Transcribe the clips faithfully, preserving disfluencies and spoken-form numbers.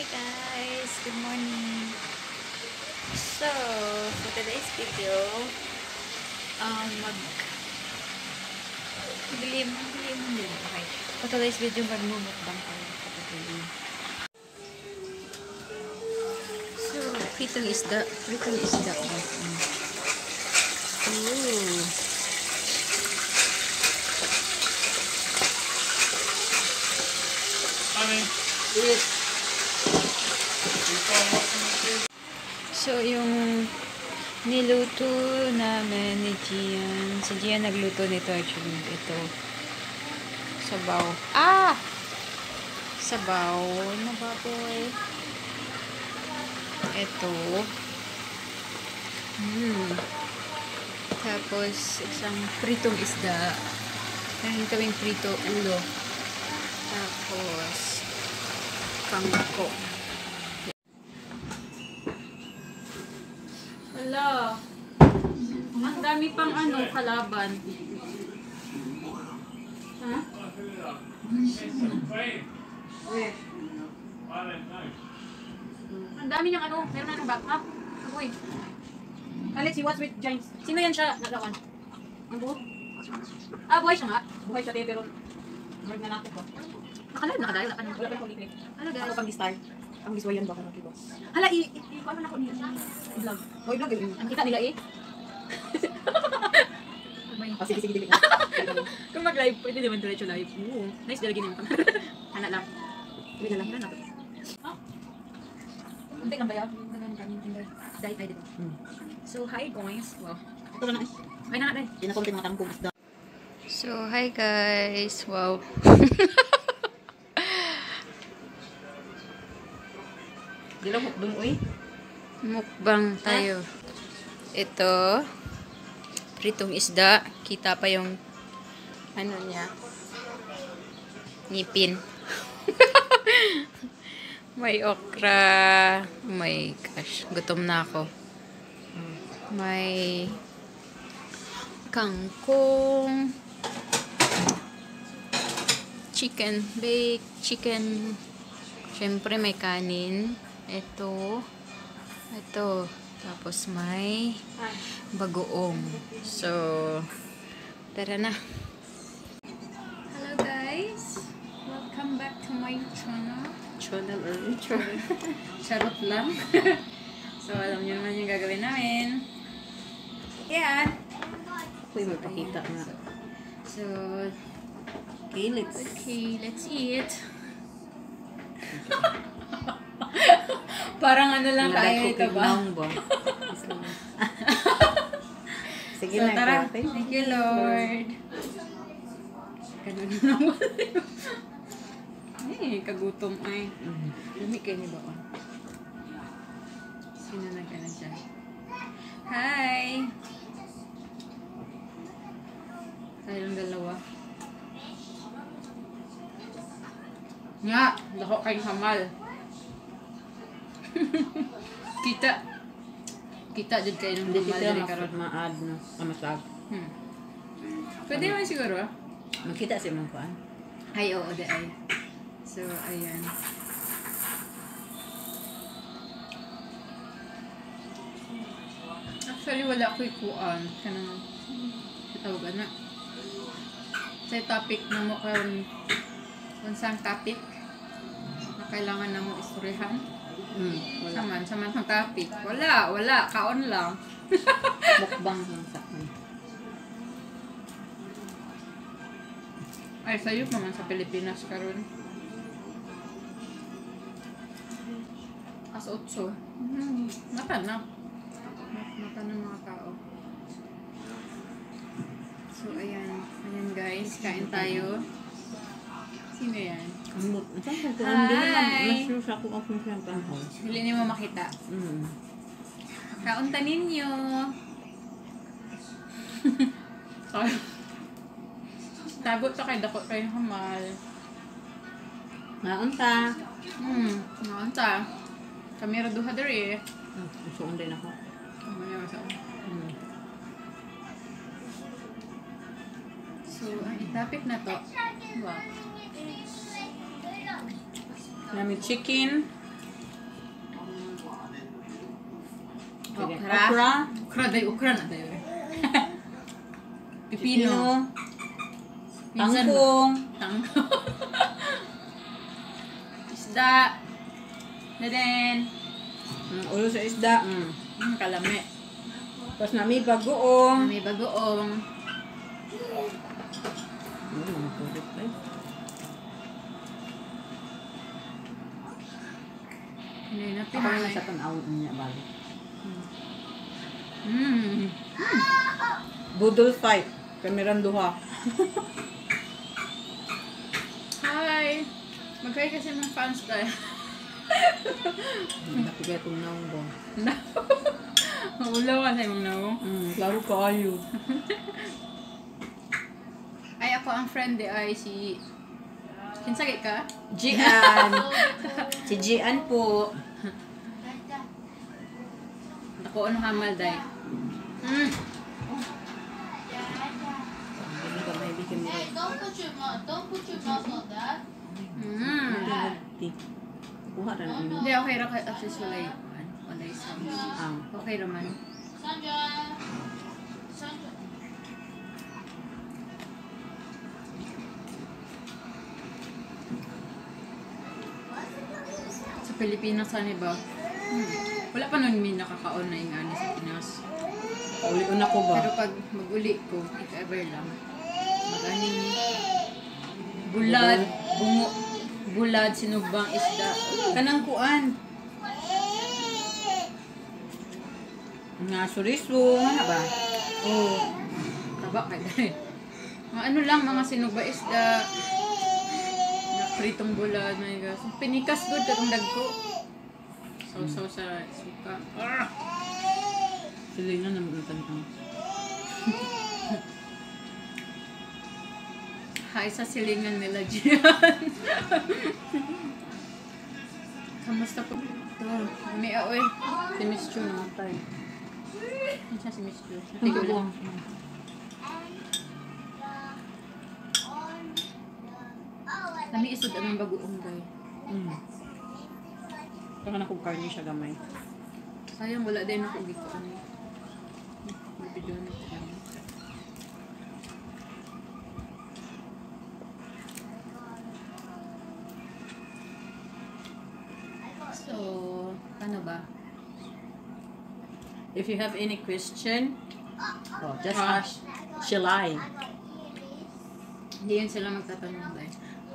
guys, good morning. So, for today's video, um, mag dilim, dilim, dilim, okay. For today's video, magmumukbang tayo sa pagdilim. So, pritong isda, pritong isda. Ooh. So, yung niluto namin ni Gian. Si Gian nagluto nito actually. Ito. Sabaw. Ah! Sabaw na baboy. Ito. Hmm. Tapos, isang pritong isda. Meron kaming prito ulo. Tapos, kangko. Wala. Ang dami pang ano, kalaban. Ha? Ang dami niyang ano, meron na ng backup. Agoy. Alex, you watch with James. Sino yan siya? Nalawan. Ang buhok. Ah, buhay siya nga. Buhay siya, pero marag na natin ko. Nakalayo, nakalayo. Ano? Wala pa yung kulit. Ano Ano guys? pang di-star? Ang giswayan ba kung nakibo? Hala, i- i- i- ano na ko niya? I-vlog. O, i-vlog yun. Ang kita nila eh. Ah, sige, sige, sige. Kung mag-live, pwede naman diretso live. Oo. Nice, dalagin naman. Hana lang. Hindi na lang. Hana lang. Hindi lang ba yan? Dahil tayo dito. So, hi guys. Wow. Ito na na eh. Ay na nga dahil. Pinakonti mga tangkong isda. So, hi guys. Wow. Di lang hukdong, uy. Mukbang tayo. Ito. Pritong isda. Kita pa yung ano niya. Ngipin. May okra. Oh my gosh. Gutom na ako. May kangkong. Chicken. Baked chicken. Siyempre may kanin. Ito. Ito. Tapos may bagoong. So, tara na. Hello guys. Welcome back to my channel. Channel early. Charot lang. So, alam niyo naman yung gagawin namin. Yan. Uy, magpakita nga. So, Okay, let's. okay, let's eat. Parang ano lang kaya ito ba? Sige So, na. tara. ikaw. Thank you, Lord. Ganun na naman. Eh, kagutom ay. Lumi kayo ni ba? Sino na ka na dyan? Hi! Tayong dalawa. Nga! Lako kayong hamal. Kita. Kita dyan kayo ng Hindi hamal. kita Dili karon. ma-add no. Amasag. Hmm. Pwede naman siguro ah. Makita siya mong kuan. Ay, oo, de ay. So, ayan. Actually, wala ko ikuan. Kanang, tawag na. Sa topic na mo karon kung saan topic na kailangan na mo istoryahan. Hmm, wala. Saman, saman ang topic. Wala, wala. Kaon lang. Mukbang lang sa akin. Ay, sayo naman sa Pilipinas karon. As otso. Hmm, mata na. Mata ng mga tao. So, ayan. Ayan guys, kain tayo. Sino yan? Kamot. Saan ko? Hi! Hindi naman. Mas ako akong siyang panahon. Hindi niyo mo makita. Hmm. Kaunta ninyo. Sorry. Tagot to kay dako kayo hamal. Naunta. Hmm, kaunta. Kamera duha diri eh. Suon din ako. Kamaya sa. Hmm. So, ang topic na to. Wow. Namin chicken. okra. Okra. Okra day, okra na day. Pipino. Minsan- Tangkong. Tangkong. Isda. Na din. Mm, ulo sa isda. Mm. Mm, kalami. Tapos na may bagoong. May bagoong. Mm, mga product tayo. Hindi na Ako na pinay. sa tanawin niya balik. Mm. Budol fight. Kamerang duha. Hi! Mag-hi kasi ng fans tayo. Napigay itong naong ba. Maulaw ka sa imong naong. Mm, klaro ka ayo. Ay, ako ang friend di ay si... Kinsagay ka? Gian. Si Gian po. Ako ano hamal day. Mm. Hindi ka may bikin mo. Hey, don't put your mouth. Don't put your mouth on that. Mm. Kuha rin ang Hindi, okay ra kay access walay. Walay sounds. ang. Okay raman. Sandra. Sandra. Sa Pilipinas ano ba? Hmm. Wala pa nun may nakakaon na ingani sa Pinas. Uli una ko ba? Pero pag mag-uli ko, if ever lang, maganing bulad, bungo, bulad, sinugbang isda. Kanang kuan. Nga suriso. Ano ba? Oh, taba ka dahil. Mga ano lang, mga sinugba isda, na pritong bulad, my gosh. Pinikas good katong dagko. So-so sa suka. Ah! Silingan naman ang tantang. Hi sa silingan nila Gian. Kamusta po? Ito, may aoy. Si Miss Chu naman tayo. Ano siya si Miss Chu? Natigil lang. Kami isod ang bagoong guy. Mm. Saka na kung karni siya gamay. Sayang wala din ako dito. Ano? Video na ito. So, ano ba? If you have any question, oh, just Ah. ask Shilai. Hindi yun sila magtatanong dahil.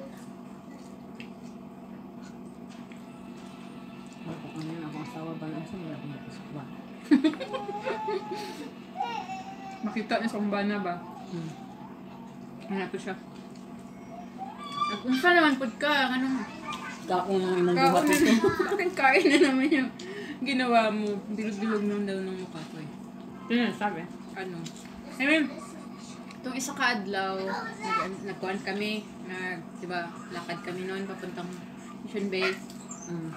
Ako ano yun, ako asawa ba lang sa mga akong nakusukwa. Makita niya sa kumbana ba? Hmm. Hanap ko siya. Unsa naman pod ka? Anong Kaon ang imong kaon buhat na ito. bakit kain na naman yung ginawa mo? Bilog-bilog naman daw ng mukha ko eh. Sino yung sabi? Ano? I mean, itong isa ka adlaw, nag nagkuhan kami, nag, di ba, lakad kami noon papuntang Mission Bay. Mm.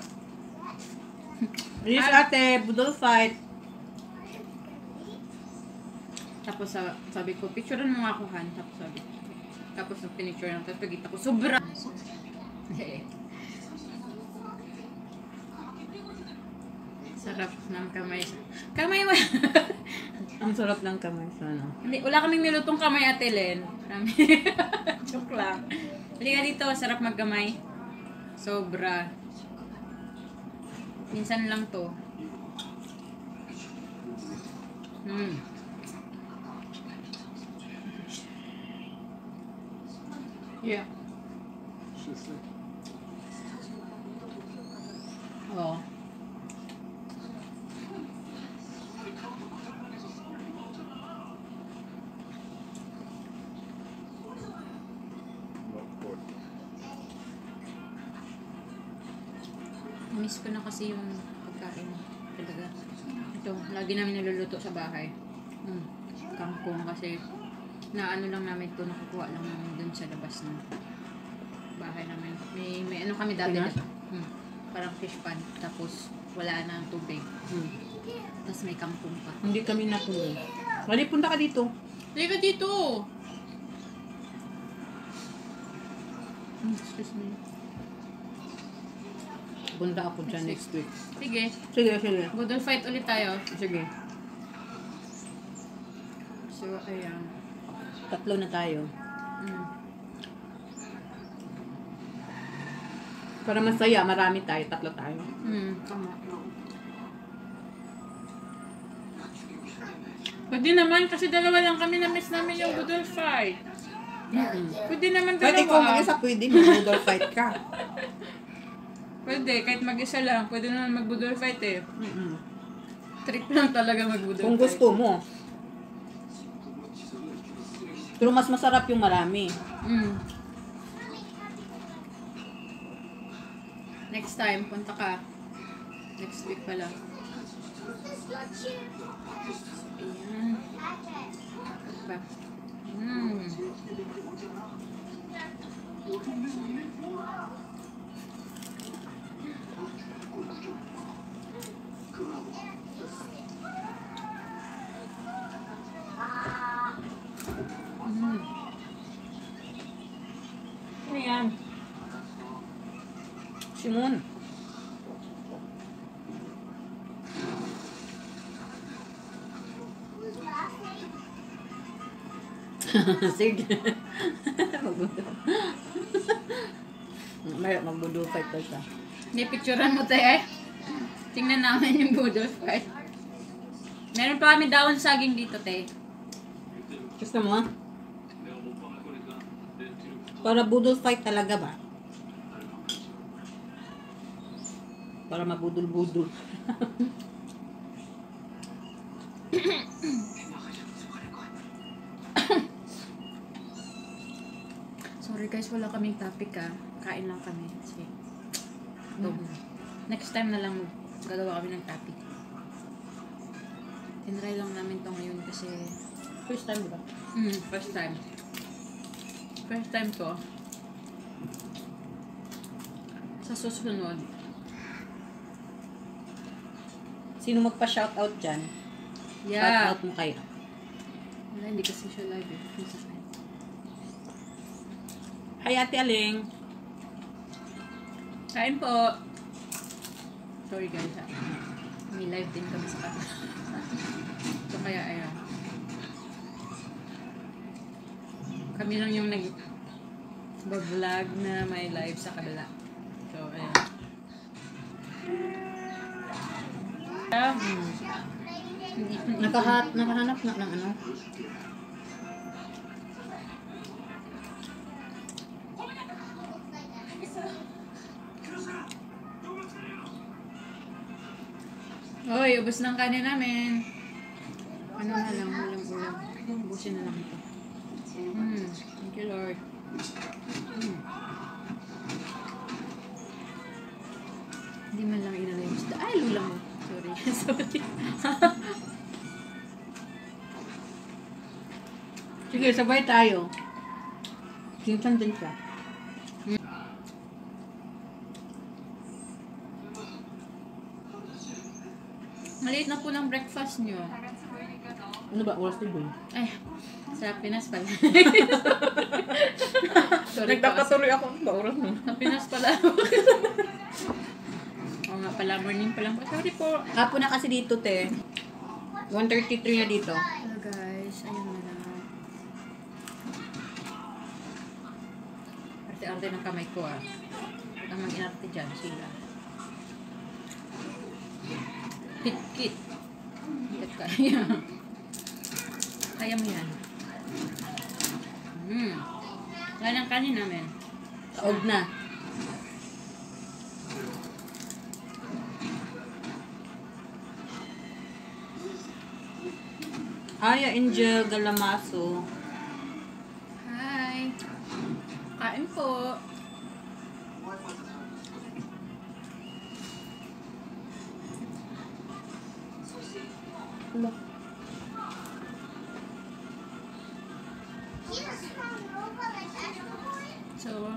Yes, ate, budol fight. Tapos sa, sabi ko, picturean mo nga ako, Han. Tapos sabi ko, tapos nung pinicture lang, tapos pagkita ko, sobra! Sarap ng kamay. Kamay mo! Ang sarap ng kamay sa ano. Hindi, wala kaming nilutong kamay, Ate Len. Kami. Joke lang. Halika dito, sarap magkamay. Sobra. Minsan lang to. Hmm. Yeah. Oh. Miss ko na kasi yung pagkain talaga. Ito, lagi namin niluluto sa bahay. Mm. Kangkong kasi na ano lang namin ito, nakukuha lang namin dun sa labas ng bahay namin. May, may ano kami dati. Pinas? Mm. Parang fish pan. Tapos wala na ang tubig. Hmm. Tapos may kangkong pa. Hindi kami natuloy. Wali, punta ka dito. Hindi ka dito! Mm, excuse me. Punta ako dyan next week. Sige. Sige, sige. Budol fight ulit tayo. Sige. So, ayan. Tatlo na tayo. Mm. Para masaya, marami tayo. Tatlo tayo. Mm, tama. Pwede naman, kasi dalawa lang kami na-miss namin yung budol fight. Mm-mm. Pwede naman Kahit ikaw dalawa. mag-isa, pwede. Mag-budol fight ka. Pwede, kahit mag-isa lang. Pwede naman mag-budol fight eh. Mm-mm. Trip lang talaga mag-budol Kung fight. gusto mo. Pero mas masarap yung marami. Mm. Next time, punta ka. Next week pala. Ayan. Ano ba? Mm. Mm. Ano yan? Simon. Sige. Magbudol. May magbudol fight daw siya. Nipicturean mo tayo eh. Tingnan namin yung budol fight. Meron pa kami daon saging dito, te. Gusto mo? Para budol fight talaga ba? Para mabudol-budol. Sorry guys, wala kaming topic ah. Kain lang kami. Kasi, ito. Next time na lang gagawa kami ng topic. Tinry lang namin to ngayon kasi First time, di ba? mm, first time. First time to. Sa susunod, Sino magpa-shoutout dyan? yeah. Shoutout mo kayo. Wala, hindi kasi siya live eh. Nasa side. Hi, Ate Aling. Kain po. Sorry guys ha. May live din kami sa kanila. So kaya ayan. Kami lang yung nag vlog na may live sa kabila. So ayan. Um, Nakahat, nakahanap na ng ano? Hoy, ubos ng kanin namin. Ano na lang, walang ulam. Ubusin na lang ito. Hmm, thank you Lord. Hmm. Hindi man lang inalay yung isda. Ay, lula mo. Sorry. Sorry. Sige, sabay tayo. Kinsan din siya. Maliit na po ng breakfast nyo. Ano ba? Oras din doon. Ay, sa Pinas pala. Sorry po. Nagkakatuloy ako. Ano ba oras mo? Sa Pinas pala. Oo nga pala, morning pa lang po. Sorry po. Kapo na kasi dito, te. one thirty-three na dito. Hello guys, ayun na lang. Arte-arte ng kamay ko ah. Huwag kang mag-inarte dyan, sila. Kit-kit. Kit kaya. Kaya mo yan. Hmm. Wala ng kanin namin. Taog na. Aya Angel Galamaso. Hi. Kain po. Hello. So,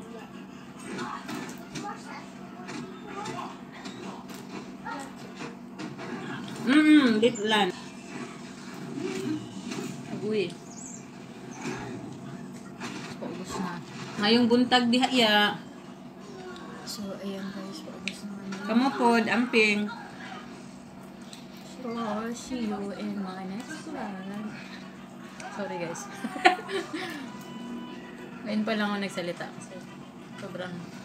Mm, Litlan. uwi. Paubos na. Ngayong buntag diha ya. So, ayan guys, paubos naman na Kamupod, amping. So, see you in my next vlog. Sorry guys. Ngayon pa lang ako nagsalita kasi sobrang